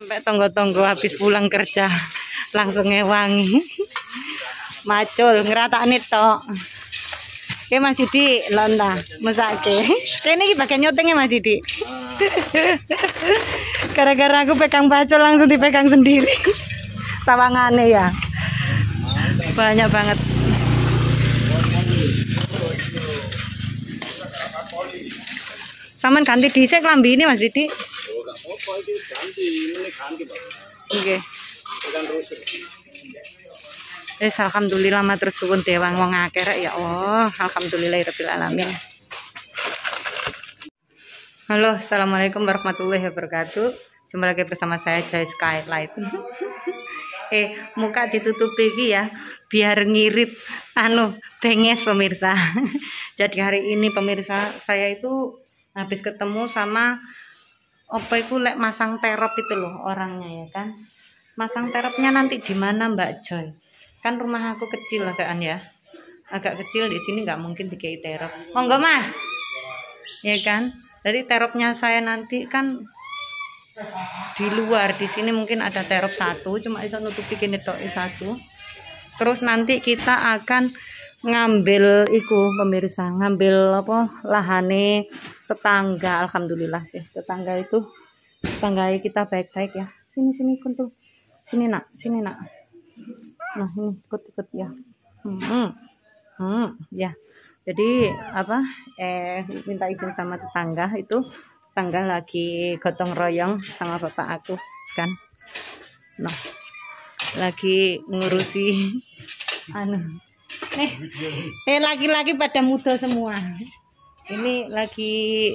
Sampai tonggo-tonggo habis pulang kerja langsung ngewangi. Macul ngeratakne tok. Oke Mas Didi lonta mesake. Kene iki bagian nyotengnya Mas Didi. Gara-gara aku pegang bacol langsung dipegang sendiri. Sawangane ya. Banyak banget. Saman ganti dhisik klambi ini Mas Didi. Oh, gak apa-apa iki ganti, ini ganti, Pak. Nggih. Tekan terus. Alhamdulillah matur suwun dewang wong akeh rek ya Allah. Alhamdulillahirabbil alamin. Halo, assalamualaikum warahmatullahi wabarakatuh. Jumpa lagi bersama saya Jai Skylight. Muka ditutupi iki ya, biar ngirip benges pemirsa. Jadi hari ini pemirsa saya itu habis ketemu sama apa itu lek masang terop itu loh orangnya ya kan. Masang teropnya nanti di mana Mbak Joy? Kan rumah aku kecil agaan ya. Agak kecil di sini nggak mungkin dikai terop. Monggo Mas. Ya kan? Jadi teropnya saya nanti kan di luar, di sini mungkin ada terop satu, cuma bisa nutupi gini tok satu. Terus nanti kita akan ngambil pemirsa, ngambil apa lahane tetangga. Alhamdulillah sih tetangga kita baik-baik ya. Sini kuntul. Sini nak. Nah ini ikut ya. Ya. Jadi minta izin sama tetangga itu. Tetangga lagi gotong royong sama bapak aku kan. Nah, lagi ngurusi laki-laki pada muda semua. Ini lagi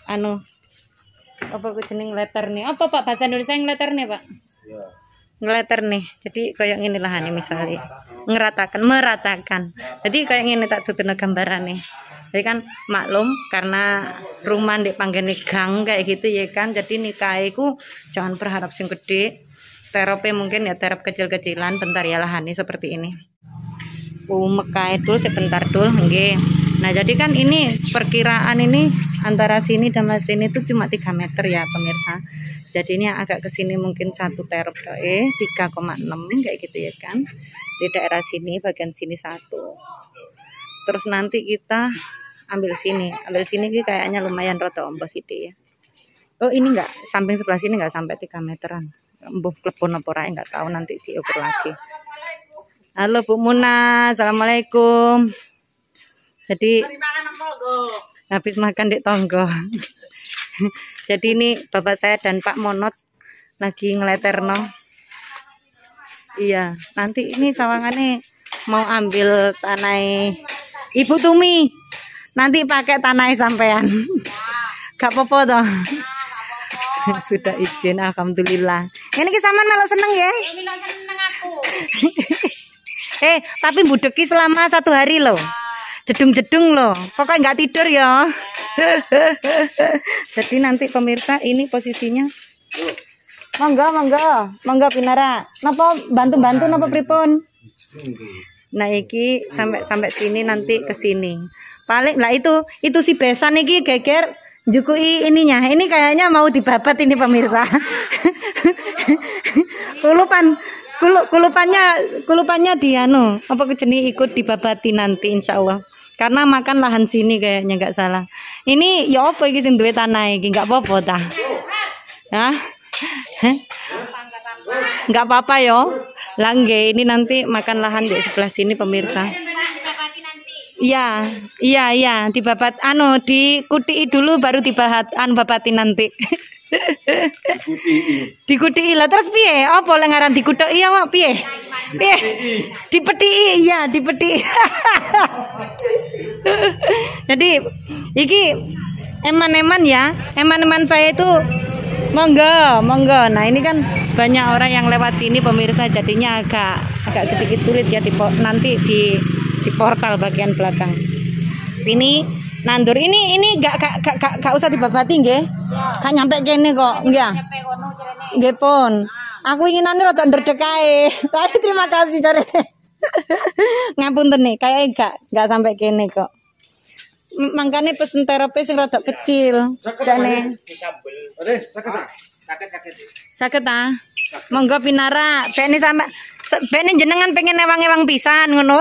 apa jeneng letter nih? Apa Pak bahasa Indonesia ngletter nih, Pak? Ya. Ngletter nih. Jadi kayak ngene lah nih misalnya. Meratakan. Jadi kayak ngene tak tutune gambaran nih. Jadi kan maklum karena rumah di panggene gang kayak gitu ya kan. Jadi nikahiku jangan berharap sing gede. Teropnya mungkin ya terop kecil-kecilan bentar ya lahani seperti ini. Mekah itu sebentar dulu nggih. Nah, jadi kan ini perkiraan ini antara sini dan sini itu cuma 3 meter ya pemirsa. Jadi ini agak ke sini mungkin 1 terop 3,6 kayak gitu ya kan. Di daerah sini bagian sini 1. Terus nanti kita ambil sini kayaknya lumayan rada ombo sithik ya. Oh, ini enggak samping sebelah sini enggak sampai 3 meteran. Mbuh klepon apa ora enggak tahu, nanti diukur lagi. Halo Bu Muna, assalamualaikum. Jadi habis makan di tonggo. Jadi ini bapak saya dan Pak Monot lagi ngeleterno. Iya, nanti ini sawangannya mau ambil tanah Ibu Tumi. Nanti pakai tanah sampean. Gak apa-apa toh. Sudah izin, alhamdulillah. Ini kisaman malah seneng ya. Seneng aku. Tapi budeki selama 1 hari loh. Jedung-jedung loh. Pokoknya nggak tidur ya. Jadi nanti pemirsa ini posisinya. Monggo Pinara. Napa bantu-bantu napa pripun? Nah iki sampai sini nanti ke sini. Paling lah itu si besan iki geger njukui ininya. Ini kayaknya mau dibabat ini pemirsa. Kulupannya dia apa kejeni ikut dibabati nanti insyaallah. Karena makan lahan sini kayaknya nggak salah. Ini ya apa iki sing duwe tanah iki nggak apa-apa ta? Hah? Nggak apa-apa yo. Langge ini nanti makan lahan di sebelah sini pemirsa. Iya, dibabat dikutii dulu baru babati nanti. Dikutii lah terus piye? Apa lek ngaran dikutuki awak piye? Piye? Dipethiki, iya, dipethiki. Jadi iki eman-eman ya. Eman-eman saya itu monggo. Nah, ini kan banyak orang yang lewat sini pemirsa, jadinya agak sedikit sulit ya nanti di portal bagian belakang. Ini nandur ini gak usah dibabati nggih. Gak nyampe kene kok, nggih. Nggih pun. Aku inginane rada ndredeg ae. Tapi terima kasih jare. Ngapunten nih, kayak gak sampai kene kok. Mangkane pesen terapi sing rada kecil. Jane. Sakit ah. Monggo pinara. Bene sampe bene jenengan pengen ewang-ewang pisan ngono.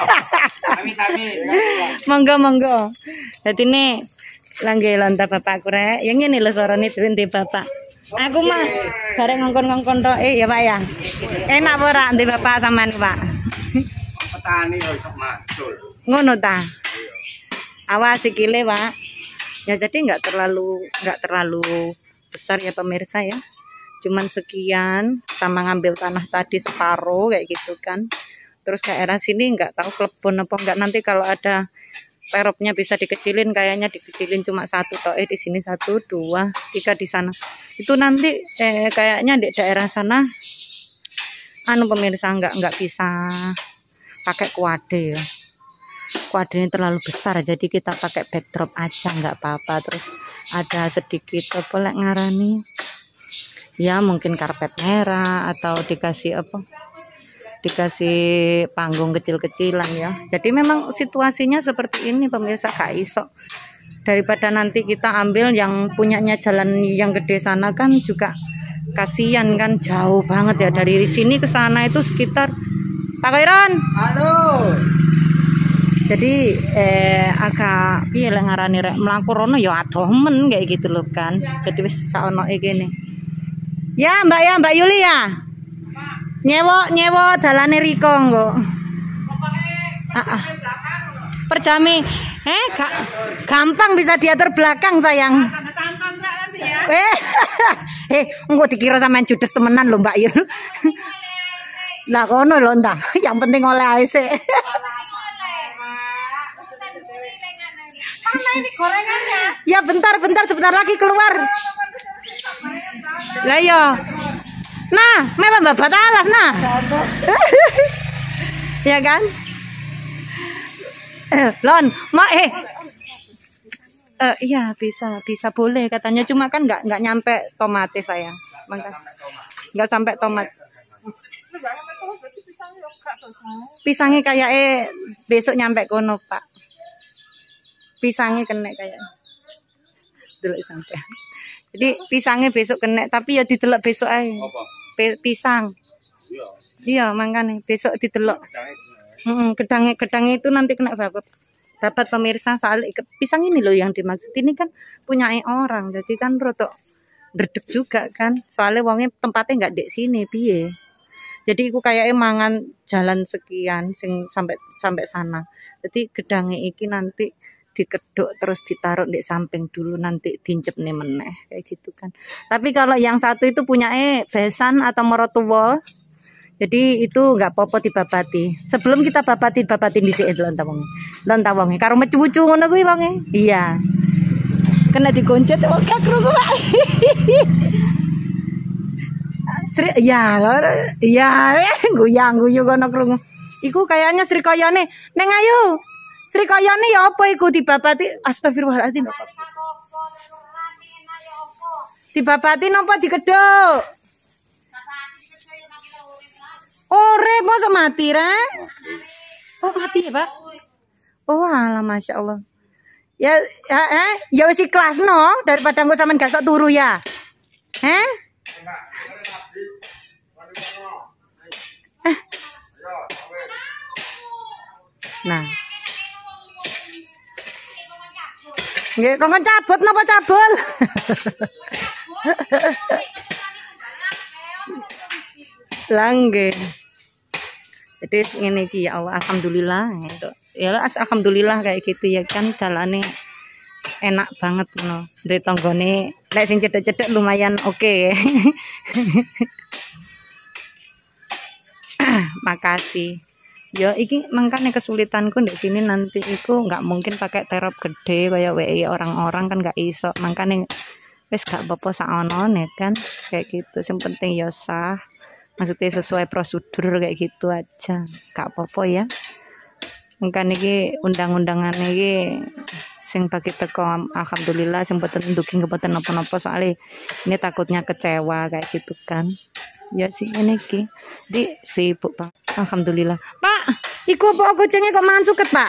Monggo. Dadi ne langge lontar bapakku rek. Ya ngene lho sorone duwe bapak. Aku mah bareng ngongkon-ngongkon tok ya Pak ya. Enak apa ora ndek bapak sampean Pak? Petani kok iso macul. Ngono ta. Awas sikile Pak. Ya jadi nggak terlalu besar ya pemirsa ya. Cuman sekian sama ngambil tanah tadi separuh kayak gitu kan. Terus daerah sini nggak tahu klebon apa enggak, nanti kalau ada teropnya bisa dikecilin, kayaknya dikecilin cuma 1 toh, di sini 1, 2, 3 di sana. Itu nanti kayaknya di daerah sana anu pemirsa nggak bisa pakai kuade ya. Kuadenya terlalu besar, jadi kita pakai backdrop aja nggak apa-apa. Terus ada sedikit apa lek ngarani ya, mungkin karpet merah atau dikasih apa, dikasih panggung kecil-kecilan ya. Jadi memang situasinya seperti ini pemirsa, Kak Iso. Daripada nanti kita ambil yang punyanya jalan yang gede sana kan juga kasihan kan, jauh banget ya dari sini ke sana itu sekitar. Pak Kairon. Halo. Jadi agak piye lek ngarani rek mlaku rono ya adoh men kayak gitu loh kan. Jadi wis saono iki ne. Ya Mbak Yulia. Nyewo dalane riko nggo. Per jame. Gampang bisa diatur belakang sayang. Engko dikira sampean judes temenan lho Mbak Yul. Lah kono lho entah. Yang penting oleh ae sik. Mana ini gorengannya? Ya bentar sebentar lagi keluar. Lah yo. Nah, memang babat alas nah. Ya kan? Lon, mau iya bisa boleh katanya, cuma kan nggak nyampe tomate saya. Nggak sampai tomat. Pisangnya kayak besok nyampe kono, Pak. Pisangnya kena kayak delok sampai. Jadi pisangnya besok kena, tapi ya didelok besok aja. Pisang. Iya, makanya besok didelok. Gedangnya itu nanti kena babat pemirsa, soal pisang ini loh yang dimaksud. Ini kan punya orang, jadi kan rotok dredeg juga kan. Soalnya wongnya tempatnya nggak di sini, piye. Jadi aku kayak mangan jalan sekian sing sampai sana. Jadi gedangnya iki nanti dikeduk terus ditaruh di samping dulu, nanti dincep nih meneh kayak gitu kan. Tapi kalau yang satu itu punya besan atau morotuwo, jadi itu nggak apa-apa dibabati. Sebelum kita babatin di sini lontawonge karo mecu-mecu ngono kuwi wonge. Iya, kena digoncet kok krungu Pak. Iya guyang-guyu kono krungu. Iku kayaknya Srikayane neng ayu. Srikayane ya apa iku dibabati? Astagfirullahaladzim. Dibabati napa dikeduk? Urip mosok mati ra? Oh mati ya Pak? Oh alah Masya Allah. Ya wis ikhlas no, daripada engko sampean gak sok turu ya. Nah. Nggih, kok cabut napa cabul? Langge. Jadi ngene iki ya Allah, alhamdulillah gitu. Ya alhamdulillah kayak gitu ya kan, jalane enak banget ngono. Ndek tanggane nek sing cedek-cedek lumayan oke. Makasih. Ya iki mangkane kesulitanku di sini nanti iku nggak mungkin pakai terop gede kayak WI orang-orang kan nggak iso. Mangkane wis gak apa-apa saonone kan kayak gitu. Yang penting ya sah. Maksudnya sesuai prosedur kayak gitu aja. Gak apa-apa ya. Mangkane iki undang-undangan iki sing bagi teko alhamdulillah, sing boten nduking boten napa-napa soalnya ini takutnya kecewa kayak gitu kan. Ya sih ini ki di sibuk Pak. Alhamdulillah Pak, iku apa kucingnya kok mangan suket Pak?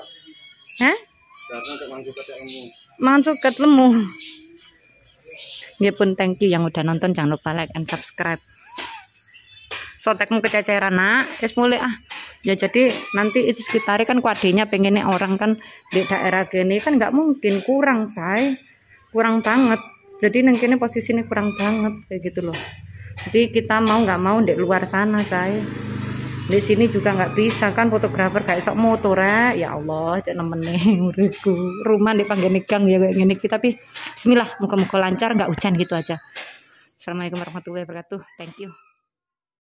Mangan suket lemu. Nggih pun thank you yang udah nonton, jangan lupa like and subscribe. Sotekmu kececeran nak, wis mulai ah. Ya jadi nanti itu sekitarnya kan kuadenya pengennya orang kan di daerah gini kan nggak mungkin, kurang say, kurang banget. Jadi nengkini posisinya kurang banget kayak gitu loh. Jadi kita mau nggak mau di luar sana say. Di sini juga nggak bisa kan, fotografer kayak sok motor ya Allah cek nemenin uripku. Rumah di panggil gang ya kayak gini, tapi bismillah muka-muka lancar nggak hujan gitu aja. Assalamualaikum warahmatullahi wabarakatuh. Thank you.